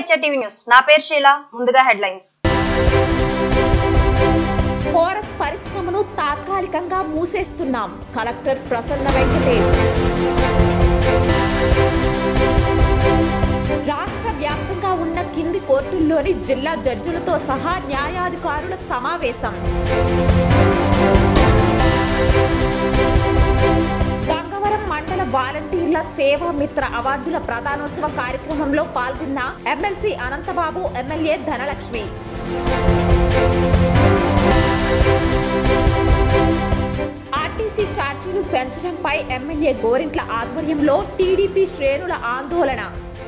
TV news నా పేరు శీలా ముందుగా హెడ్లైన్స్ పోరస్ పరిశ్రమను తాత్కాలికంగా మూసేస్తున్నాం కలెక్టర్ ప్రసన్న వెంకటేష్ రాష్ట్ర వ్యాప్తంగా ఉన్న కింది కోర్టుల్లోని జిల్లా జడ్జిలతో సహా న్యాయాధికారుల సమావేశం మండల వాలంటీర్ల సేవా మిత్ర అవార్డుల ప్రధానోత్సవ కార్యక్రమంలో పాల్గొన్న MLC Anantha Babu MLA Dhanalakshmi RTC ఛార్జీలు పెంచడంపై ఎమ్మెల్యే గోరింట్ల ఆధ్వర్యంలో టీడీపీ శ్రేణుల ఆందోళన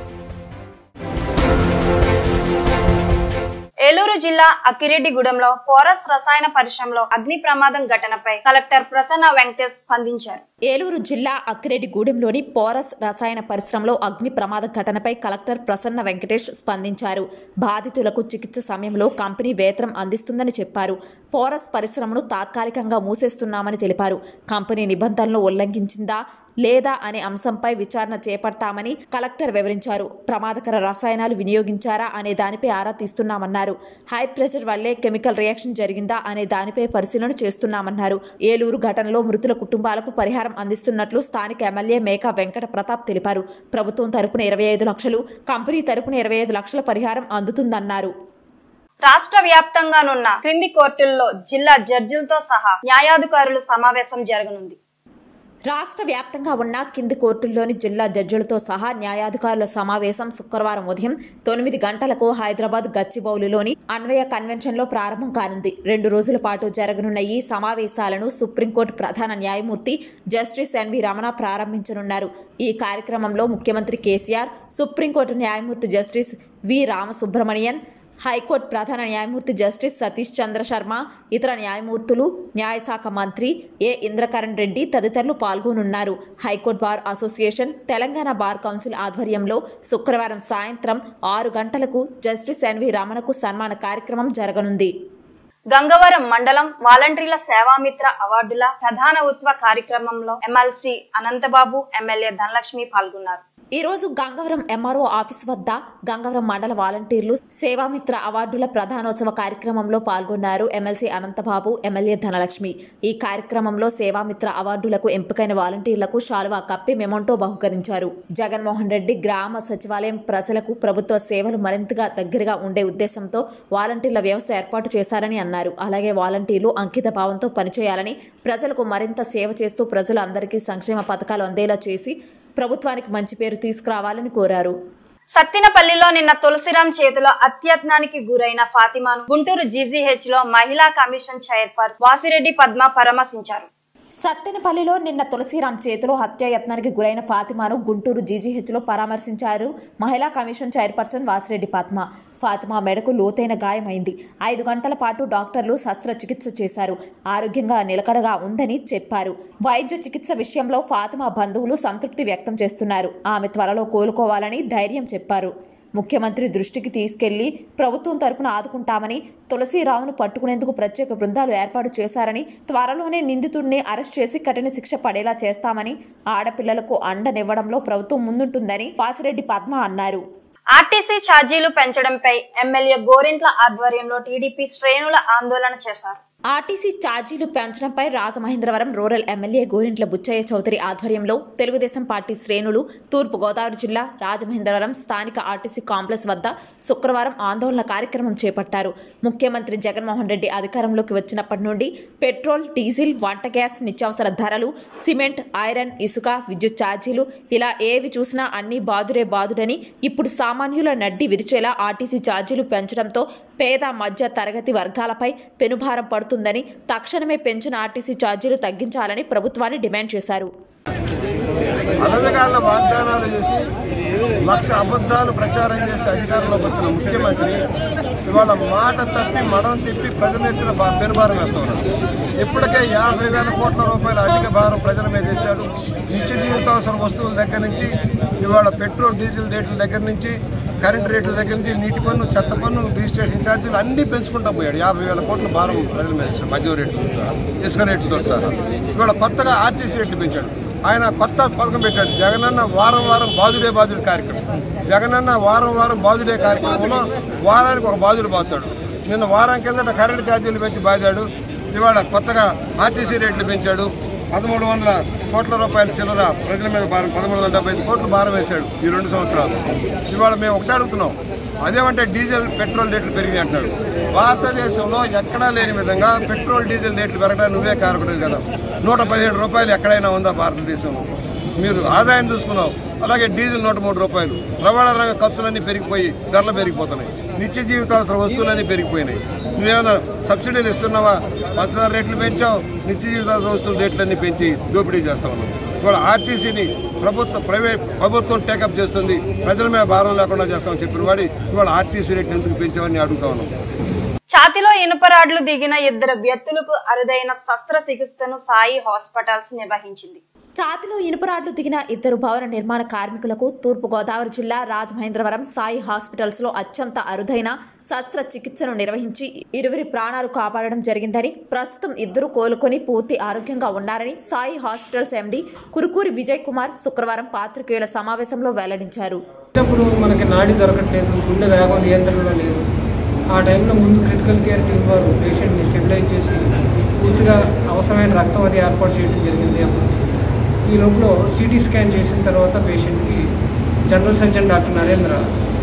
ఏలూరు జిల్లా అక్కిరెడ్డిగూడెంలో పోరస్ రసాయన పరిశ్రమలో అగ్ని ప్రమాదం ఘటనపై కలెక్టర్ ప్రసన్న వెంకటేష్ స్పందించారు. ఏలూరు జిల్లా అక్కిరెడ్డిగూడెంలోని పోరస్ రసాయన పరిశ్రమలో అగ్ని ప్రమాద ఘటనపై కలెక్టర్ ప్రసన్న వెంకటేష్ స్పందించారు. బాధితులకు చికిత్స సమయంలో కంపెనీ వేతనం అందిస్తుందని చెప్పారు. పోరస్ పరిశ్రమను తాత్కాలికంగా మూసేస్తున్నామని తెలిపారు. కంపెనీ నిబంధనలు ఉల్లంఘించిందా లేదా అనే అంశంపై విచారణ చేపట్టామని కలెక్టర్ వివరించారు. ప్రమాదకర రసాయనాలు వినియోగించారా అనే దానిపై ఆరా తీస్తున్నామన్నారు. హై ప్రెషర్ వల్లే కెమికల్ రియాక్షన్ జరిగిందా అనే దానిపై పరిశీలన చేస్తున్నామన్నారు. ఏలూరు ఘటనలో మృతుల కుటుంబాలకు పరిహారం అందిస్తున్నట్లు స్థానిక ఎమ్మెల్యే మేకా వెంకట ప్రతాప్ తెలిపారు. ప్రభుత్వం తరపున 25 లక్షలు, కంపెనీ తరపున 25 లక్షల పరిహారం అందుతుందన్నారు. రాష్ట్ర వ్యాప్తంగానున్న క్రింది కోర్టుల్లో జిల్లా జడ్జిలతో సహా న్యాయాధికారుల సమావేశం జరగనుంది. రాష్ట్ర వ్యాప్తంగా ఉన్న కింది కోర్టుల్లోని జిల్లా జడ్జిలతో సహా న్యాయాధికారుల సమావేశం శుక్రవారం ఉదయం 9 గంటలకు హైదరాబాద్ గచ్చిబౌలిలోని అన్వయ కన్వెన్షన్లో ప్రారంభం కానుంది. 2 రోజుల పాటు జరగనున్న ఈ సమావేశాలను సుప్రీంకోర్టు ప్రధాన న్యాయమూర్తి జస్టిస్ ఎన్వి రమణ ప్రారంభించనున్నారు. ఈ కార్యక్రమంలో ముఖ్యమంత్రి కేసీఆర్, సుప్రీంకోర్టు న్యాయమూర్తి జస్టిస్ వి రామసుబ్రమణియన్, హైకోర్టు ప్రధాన న్యాయమూర్తి జస్టిస్ సతీష్ చంద్ర శర్మ, ఇతర న్యాయమూర్తులు, న్యాయశాఖ మంత్రి ఏ ఇంద్రకరణ్ రెడ్డి తదితరులు పాల్గొనున్నారు. High court bar association, Telangana bar council ఆధ్వర్యంలో శుక్రవారం సాయంత్రం 6 గంటలకు జస్టిస్ ఎన్వి రమణకు సన్మాన కార్యక్రమం జరగనుంది. గంగవరం మండలం వాలంటీర్ల సేవామిత్ర అవార్డుల ప్రధాన ఉత్సవ కార్యక్రమంలో ఎమ్మెల్సీ అనంతబాబు, ఎమ్మెల్యే ధనలక్ష్మి పాల్గొన్నారు. ఈ రోజు గంగవరం ఎంఆర్ఓ ఆఫీస్ వద్ద గంగవరం మండల వాలంటీర్లు సేవామిత్ర అవార్డుల ప్రధానోత్సవ కార్యక్రమంలో పాల్గొన్నారు. MLC Anantha Babu, MLA Dhanalakshmi. ఈ కార్యక్రమంలో సేవామిత్ర అవార్డులకు ఎంపికైన వాలంటీర్లకు శాలువా కప్పి మెమోంటో బహుకరించారు. జగన్మోహన్ రెడ్డి గ్రామ సచివాలయం ప్రజలకు ప్రభుత్వ సేవలు మరింతగా దగ్గరగా ఉండే ఉద్దేశంతో వాలంటీర్ల వ్యవస్థ ఏర్పాటు చేశారని అన్నారు. అలాగే వాలంటీర్లు అంకిత భావంతో పనిచేయాలని, ప్రజలకు మరింత సేవ చేస్తూ ప్రజలు అందరికీ సంక్షేమ పథకాలు అందేలా చేసి ప్రభుత్వానికి మంచి పేరు తీసుకురావాలని కోరారు. సత్తినపల్లిలో నిన్న తులసిరాం చేతిలో అత్యత్నానికి గురైన ఫాతిమాను గుంటూరు జీజీహెచ్ లో మహిళా కమిషన్ చైర్పర్సన్ వాసిరెడ్డి పద్మ పరామర్శించారు. సత్తెనపల్లిలో నిన్న తులసిరాం చేతిలో హత్యాయత్నానికి గురైన ఫాతిమాను గుంటూరు జీజీహెచ్లో పరామర్శించారు మహిళా కమిషన్ చైర్పర్సన్ వాసిరెడ్డి పద్మ. ఫాతిమా మెడకు లోతైన గాయమైంది. 5 గంటల పాటు డాక్టర్లు శస్త్రచికిత్స చేశారు. ఆరోగ్యంగా నిలకడగా ఉందని చెప్పారు. వైద్య చికిత్స విషయంలో ఫాతిమా బంధువులు సంతృప్తి వ్యక్తం చేస్తున్నారు. ఆమె త్వరలో కోలుకోవాలని ధైర్యం చెప్పారు. ముఖ్యమంత్రి దృష్టికి తీసుకెళ్లి ప్రభుత్వం తరపున ఆదుకుంటామని, తులసిరావును పట్టుకునేందుకు ప్రత్యేక బృందాలు ఏర్పాటు చేశారని, త్వరలోనే నిందితుడిని అరెస్ట్ చేసి కఠిన శిక్ష పడేలా చేస్తామని, ఆడపిల్లలకు అండనివ్వడంలో ప్రభుత్వం ముందుంటుందని వాసిరెడ్డి పద్మ అన్నారు. ఆర్టీసీ ఛార్జీలు పెంచడంపై ఎమ్మెల్యే గోరింట్ల ఆధ్వర్యంలో టీడీపీ శ్రేణుల ఆందోళన చేశారు. ఆర్టీసీ ఛార్జీలు పెంచడంపై రాజమహేంద్రవరం రూరల్ ఎమ్మెల్యే గోరింట్ల బుచ్చయ్య చౌదరి ఆధ్వర్యంలో తెలుగుదేశం పార్టీ శ్రేణులు తూర్పు గోదావరి జిల్లా రాజమహేంద్రవరం స్థానిక ఆర్టీసీ కాంప్లెక్స్ వద్ద శుక్రవారం ఆందోళన కార్యక్రమం చేపట్టారు. ముఖ్యమంత్రి జగన్మోహన్ రెడ్డి అధికారంలోకి వచ్చినప్పటి నుండి పెట్రోల్, డీజిల్, వంట గ్యాస్, నిత్యావసర ధరలు, సిమెంట్, ఐరన్, ఇసుక, విద్యుత్ ఛార్జీలు ఇలా ఏవి చూసినా అన్ని బాదుడని, ఇప్పుడు సామాన్యుల నడ్డి విరిచేలా ఆర్టీసీ ఛార్జీలు పెంచడంతో పేద మధ్య తరగతి వర్గాలపై పెనుభారం పడుతుందని, తక్షణమే పెంచిన ఆర్టీసీ ఛార్జీలు తగ్గించాలని ప్రభుత్వాన్ని డిమాండ్ చేశారు. అలవిగాల వాగ్దానాలు చేసి 1,00,000 అబద్ధాలు ప్రచారం చేసి అధికారంలోకి వచ్చిన ముఖ్యమంత్రి ఇవాళ మాట తప్పి మడం తిప్పి ప్రజల ఎత్తున పెనుభారం వేస్తున్నారు. ఇప్పటికే 50,000 కోట్ల రూపాయల అధిక భారం ప్రజల మీద వేశాడు. నిత్య జీవితావసర వస్తువుల దగ్గర నుంచి ఇవాళ పెట్రోల్, డీజిల్ రేట్ల దగ్గర నుంచి, కరెంటు రేట్ల దగ్గర నుంచి, నీటి పన్ను, చెత్త పన్ను, రిజిస్ట్రేషన్ ఛార్జీలు అన్నీ పెంచుకుంటూ పోయాడు. 50,000 కోట్ల భారం ప్రజల మీద వేశాడు. మద్యం రేట్లు, ఇసుక రేట్లతో సహా. ఇవాళ కొత్తగా ఆర్టీసీ రేట్లు పెంచాడు. ఆయన కొత్త పథకం పెట్టాడు, జగనన్న వారం వారం బాధుడే బాధుడు కార్యక్రమం. జగనన్న వారం వారం బాధుడే కార్యక్రమంలో వారానికి ఒక బాధుడు బాధతాడు. నిన్న వారం కిందట కరెంటు ఛార్జీలు పెట్టి బాధాడు. ఇవాళ కొత్తగా ఆర్టీసీ రేట్లు పెంచాడు. 1300 కోట్ల రూపాయల చిల్లర ప్రజల మీద భారం, 1375 కోట్లు భారం వేశాడు ఈ 2 సంవత్సరాలు. ఇవాళ మేము ఒకటే అడుగుతున్నాం, అదేమంటే డీజిల్ పెట్రోల్ రేట్లు పెరిగినాయి అంటున్నాడు. భారతదేశంలో ఎక్కడా లేని విధంగా పెట్రోల్ డీజిల్ రేట్లు పెరగడానికి నువ్వే కారకుడు కదా. 117 రూపాయలు ఎక్కడైనా ఉందా భారతదేశంలో? మీరు ఆదాయం చూసుకున్నావు. అలాగే డీజిల్ 103 రూపాయలు. రవాణా రంగ ఖర్చులన్నీ పెరిగిపోయి ధరలు పెరిగిపోతున్నాయి. నిత్య జీవితావసర వస్తువులన్నీ పెరిగిపోయినాయి. నువ్వేమైనా సబ్సిడీలు ఇస్తున్నావా? పంచదార రేట్లు పెంచావు, నిత్య జీవితావసర వస్తువుల రేట్లన్నీ పెంచి దోపిడీ చేస్తా ఉన్నావు. ఇవాళ ఆర్టీసీని ప్రభుత్వం టేకప్ చేస్తుంది, ప్రజల మీద భారం లేకుండా చేస్తామని చెప్పిన వాడి ఇవాళ ఆర్టీసీ రేట్లు ఎందుకు పెంచామని అడుగుతా ఉన్నాం. ఛాతిలో ఇనుపరాడ్లు దిగిన 2 వ్యక్తులకు అరుదైన శస్త్రచికిత్సను సాయి హాస్పిటల్స్ నిర్వహించింది. ఛాతిలో ఇనుపరాడ్లు దిగిన 2 భవన నిర్మాణ కార్మికులకు తూర్పుగోదావరి జిల్లా రాజమహేంద్రవరం సాయి హాస్పిటల్స్ లో అత్యంత అరుదైన శస్త్రచికిత్సను నిర్వహించి 2 ప్రాణాలు కాపాడడం జరిగిందని, ప్రస్తుతం 2 కోలుకొని పూర్తి ఆరోగ్యంగా ఉన్నారని సాయి హాస్పిటల్స్ ఎండి కురుకూరి విజయ్ కుమార్ శుక్రవారం పాత్రికేయుల సమావేశంలో వెల్లడించారు. మనకి నాడి దొరకట్లేదు, గుండె వేగం నియంత్రణలో లేదు. ఆ టైంలో ముందు క్రిటికల్ కేర్ టీం వారు పేషెంట్ని స్టెబిలైజ్ చేసి పూర్తిగా అవసరమైన రక్తం అది ఏర్పాటు చేయడం జరిగింది. ఈ లోపల సిటీ స్కాన్ చేసిన తర్వాత పేషెంట్కి జనరల్ సర్జన్ డాక్టర్ నరేంద్ర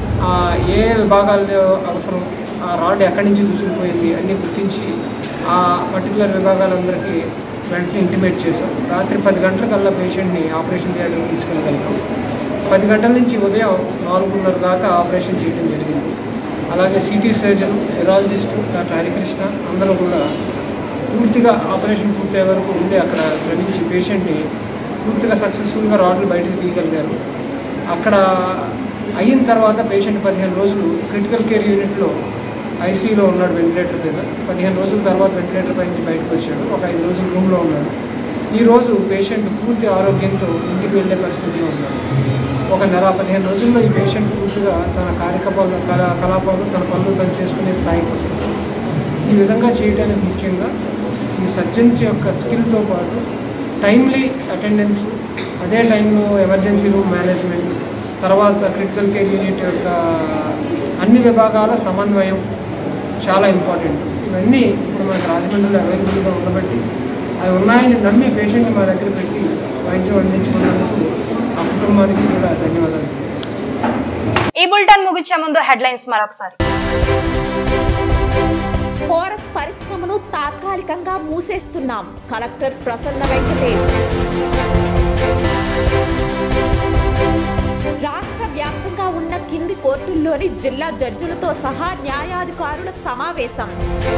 ఏ విభాగాల్లో అవసరం, ఆ రాడ్ ఎక్కడి నుంచి దూసుకుపోయింది అన్నీ గుర్తించి ఆ పర్టికులర్ విభాగాలందరికీ వెంటనే ఇంటిమేట్ చేశాం. రాత్రి 10 గంటలకల్లా పేషెంట్ని ఆపరేషన్ చేయడానికి తీసుకెళ్ళగలిగాం. 10 గంటల నుంచి ఉదయం 4:30 దాకా ఆపరేషన్ చేయడం జరిగింది. అలాగే CT surgeon, urologist doctor Harikrishna అందరూ కూడా పూర్తిగా ఆపరేషన్ పూర్తయ్యే వరకు ఉండి అక్కడ శ్రమించి పేషెంట్ని పూర్తిగా సక్సెస్ఫుల్గా రాడ్లు బయటకు తీయగలిగారు. అక్కడ అయిన తర్వాత పేషెంట్ 15 రోజులు క్రిటికల్ కేర్ యూనిట్లో ఐసీయూలో ఉన్నాడు వెంటిలేటర్ మీద. 15 రోజుల తర్వాత వెంటిలేటర్ పై నుంచి బయటకు వచ్చాడు. ఒక 5 రోజులు రూమ్లో ఉన్నాడు. ఈరోజు పేషెంట్ పూర్తి ఆరోగ్యంతో ఇంటికి వెళ్ళే పరిస్థితిలో ఉన్నాడు. ఒక నెల 15 రోజుల్లో ఈ పేషెంట్ పూర్తిగా తన కలాపాలు తన పనులు తను చేసుకునే స్థాయికి వస్తుంది. ఈ విధంగా చేయడానికి ముఖ్యంగా ఈ సర్జన్స్ యొక్క స్కిల్తో పాటు టైమ్లీ అటెండెన్స్, అదే టైంలో ఎమర్జెన్సీ రూమ్ మేనేజ్మెంట్, తర్వాత క్రిటికల్ కేర్ యూనిట్ యొక్క అన్ని విభాగాల సమన్వయం చాలా ఇంపార్టెంట్. ఇవన్నీ ఇప్పుడు మనకు రాజమండ్రిలో అవైలబుల్గా ఉండబట్టి అవి ఉన్నాయని నమ్మి పేషెంట్ని మా దగ్గర పెట్టి వైద్యం అందించుకున్నందుకు ఆ కుటుంబానికి కూడా ధన్యవాదాలు. ఈ బులెటిన్ ముగించే ముందు హెడ్లైన్స్ మరొకసారి. కోరస్ పరిశ్రమను తాత్కాలికంగా మూసేస్తున్నాం, కలెక్టర్ ప్రసన్న వెంకటేష్. రాష్ట్ర వ్యాప్తంగా ఉన్న కింది కోర్టుల్లోని జిల్లా జడ్జిలతో సహా న్యాయాధికారుల సమావేశం.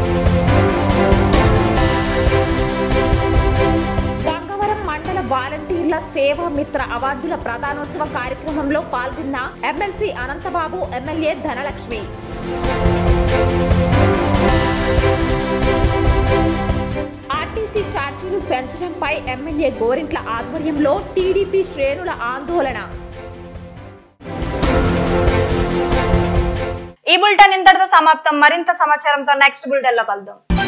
గంగవరం మండల వాలంటీర్ల సేవా మిత్ర అవార్డుల ప్రధానోత్సవ కార్యక్రమంలో పాల్గొన్న MLC Anantha Babu, MLA Dhanalakshmi. RTC ఛార్జీలు పెంచడంపై ఎమ్మెల్యే గోరింట్ల ఆధ్వర్యంలో టీడీపీ శ్రేణుల ఆందోళన. ఈ బులెటిన్ ఇంతటితో సమాప్తం. మరింత సమాచారంతో నెక్స్ట్ బులెటిన్ లో కలుద్దాం.